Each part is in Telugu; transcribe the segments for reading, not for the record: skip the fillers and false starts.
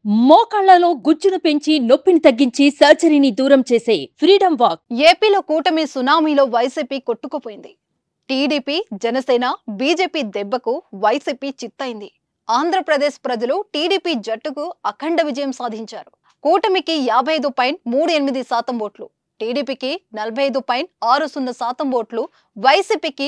మోకాళ్లలో గుజ్జును పెంచి నొప్పిని తగ్గించి సర్జరీని దూరం చేసే ఫ్రీడమ్ వాక్. ఏపీలో కూటమి సునామీలో వైసీపీ కొట్టుకుపోయింది. టీడీపీ, జనసేన, బీజేపీ దెబ్బకు వైసీపీ చిత్తైంది. ఆంధ్రప్రదేశ్ ప్రజలు టీడీపీ జట్టుకు అఖండ విజయం సాధించారు. కూటమికి 55.38% ఓట్లు, టీడీపీకి 45.60% ఓట్లు, వైసీపీకి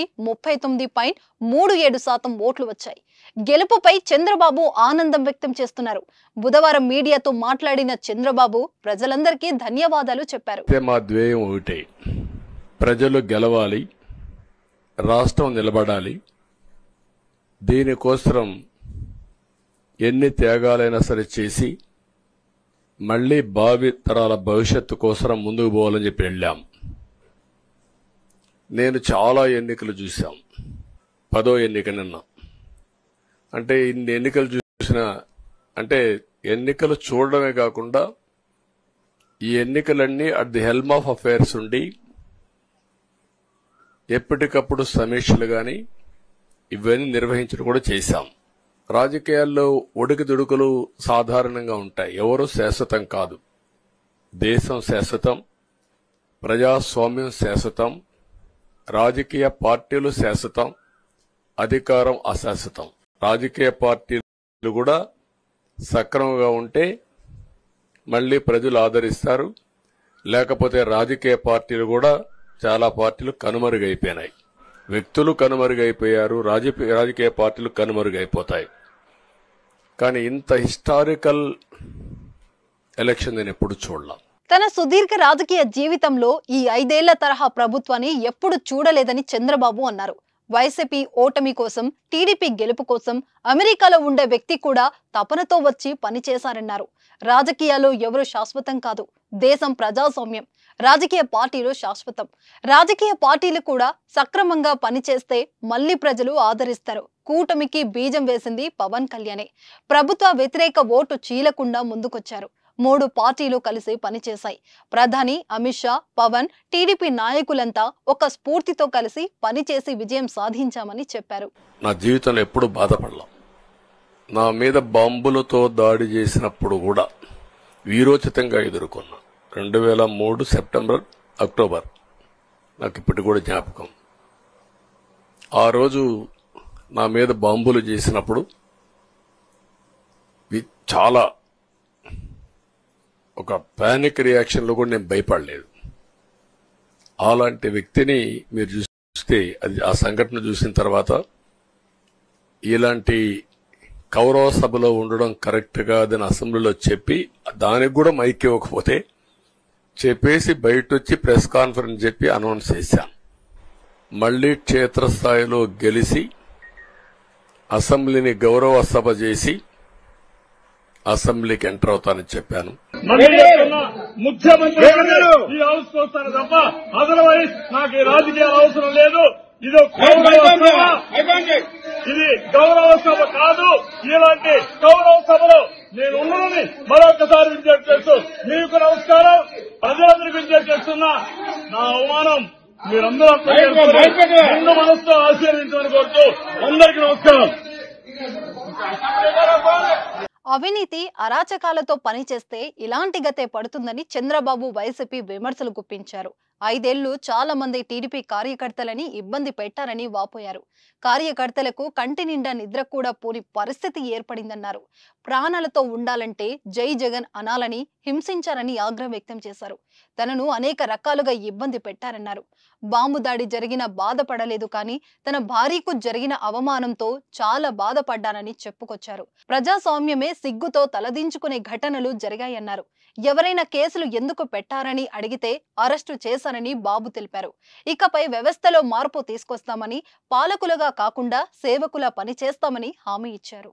39.37% ఓట్లు వచ్చాయి. గెలుపుపై చంద్రబాబు ఆనందం వ్యక్తం చేస్తున్నారు. బుధవారం మీడియాతో మాట్లాడిన చంద్రబాబు ప్రజలందరికీ ధన్యవాదాలు చెప్పారు. మా ధ్యేయం ఒకటే, ప్రజలు గెలవాలి, రాష్ట్రం నిలబడాలి. దీనికోసం ఎన్ని త్యాగాలైనా సరే చేసి మళ్లీ భావి తరాల భవిష్యత్తు కోసం ముందుకు పోవాలని చెప్పి వెళ్ళాం. నేను చాలా ఎన్నికలు చూశాం. 10వ ఎన్నిక నిన్న. అంటే ఇన్ని ఎన్నికలు చూసిన అంటే ఎన్నికలు చూడడమే కాకుండా ఈ ఎన్నికలన్నీ at the helm of affairs ఉండి ఎప్పటికప్పుడు సమీక్షలు గాని ఇవన్నీ నిర్వహించడం కూడా చేశాం. రాజకీయాల్లో ఒడికిదుడుకులు సాధారణంగా ఉంటాయి. ఎవరు శాశ్వతం కాదు. దేశం శాశ్వతం, ప్రజాస్వామ్యం శాశ్వతం, రాజకీయ పార్టీలు శాశ్వతం, అధికారం అశాశ్వతం. రాజకీయ పార్టీలు కూడా సక్రమంగా ఉంటే మళ్లీ ప్రజలు ఆదరిస్తారు. లేకపోతే రాజకీయ పార్టీలు కూడా చాలా పార్టీలు కనుమరుగైపోయినాయి. వ్యక్తులు కనుమరుగైపోయారు, రాజకీయ పార్టీలు కనుమరుగైపోతాయి. కానీ ఇంత హిస్టారికల్ ఎలక్షన్ నేను ఎప్పుడు చూడలా. తన సుదీర్ఘ రాజకీయ జీవితంలో ఈ 5 ఏళ్ల తరహా ప్రభుత్వాన్ని ఎప్పుడు చూడలేదని చంద్రబాబు అన్నారు. వైసీపీ ఓటమి కోసం, టీడీపీ గెలుపు కోసం అమెరికాలో ఉండే వ్యక్తి కూడా తపనతో వచ్చి పనిచేశారన్నారు. రాజకీయాల్లో ఎవరు శాశ్వతం కాదు. దేశం ప్రజాస్వామ్యం, రాజకీయ పార్టీలు శాశ్వతం. రాజకీయ పార్టీలు కూడా సక్రమంగా పనిచేస్తే మళ్లీ ప్రజలు ఆదరిస్తారు. కూటమికి బీజం వేసింది పవన్ కళ్యాణే. ప్రభుత్వ వ్యతిరేక ఓటు చీలకుండా ముందుకొచ్చారు. 3 పార్టీలు కలిసి పనిచేశాయి. ప్రధాని అమిత్ షా, పవన్, టీడీపీ నాయకులంతా ఒక స్ఫూర్తితో కలిసి పనిచేసి విజయం సాధించామని చెప్పారు. నా జీవితంలో ఎప్పుడు బాధపడలా. నా మీద బాంబులతో దాడి చేసినప్పుడు కూడా వీరోచితంగా ఎదుర్కొన్నా. 2003 సెప్టెంబర్, అక్టోబర్ నాకు ఇప్పటి కూడా జ్ఞాపకం. ఆ రోజు నా మీద బాంబులు చేసినప్పుడు చాలా ఒక పానిక్ రియాక్షన్లో కూడా నేను భయపడలేదు. అలాంటి వ్యక్తిని మీరు చూస్తే ఆ సంఘటన చూసిన తర్వాత ఇలాంటి కౌరవ సభలో ఉండడం కరెక్ట్ కాదని అసెంబ్లీలో చెప్పి దానికి కూడా మైక్ ఇవ్వకపోతే చెప్పేసి బయట వచ్చి ప్రెస్ కాన్ఫరెన్స్ చెప్పి అనౌన్స్ చేశాను. మళ్లీ క్షేత్రస్థాయిలో గెలిచి అసెంబ్లీని గౌరవ సభ చేసి అసెంబ్లీకి ఎంటర్ అవుతానని చెప్పాను. ముఖ్యమంత్రి ఈ హౌస్ వస్తాను తప్ప అదర్వైజ్ నాకు ఈ రాజకీయాలు అవసరం లేదు. ఇది గౌరవ సభ కాదు. ఇలాంటి గౌరవ సభలో నేను ఉన్నానని మరొకసారి విజ్ఞప్తి చేస్తూ మీకు నమస్కారం. ప్రజలందరికీ విజ్ఞప్తి చేస్తున్నా. నా అవమానం మీరందరూ రెండు మనసుతో ఆశీర్వదించమని కోరుతూ అందరికీ నమస్కారం. అవినీతి, అరాచకాలతో పనిచేస్తే ఇలాంటి గతే పడుతుందని చంద్రబాబు వైసీపీ విమర్శలు గుప్పించారు. 5 ఏళ్లు చాలా మంది టీడీపీ కార్యకర్తలని ఇబ్బంది పెట్టారని వాపోయారు. కార్యకర్తలకు కంటి నిండా నిద్ర కూడా పోని పరిస్థితి ఏర్పడిందన్నారు. ప్రాణాలతో ఉండాలంటే జై జగన్ అనాలని హింసించారని ఆగ్రహం వ్యక్తం చేశారు. తనను అనేక రకాలుగా ఇబ్బంది పెట్టారన్నారు. బాంబు దాడి జరిగిన బాధపడలేదు, కానీ తన భార్యకు జరిగిన అవమానంతో చాలా బాధపడ్డానని చెప్పుకొచ్చారు. ప్రజాస్వామ్యమే సిగ్గుతో తలదించుకునే ఘటనలు జరిగాయన్నారు. ఎవరైనా కేసులు ఎందుకు పెట్టారని అడిగితే అరెస్టు చేశారని బాబు తెలిపారు. ఇకపై వ్యవస్థలో మార్పు తీసుకొస్తామని, పాలకులుగా కాకుండా సేవకులా పనిచేస్తామని హామీ ఇచ్చారు.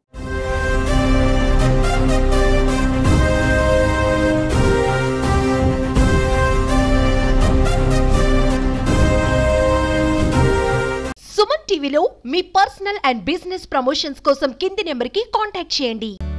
సుమన్ టీవీలో మీ పర్సనల్ అండ్ బిజినెస్ ప్రమోషన్స్ కోసం కింది నెంబర్కి కాంటాక్ట్ చేయండి.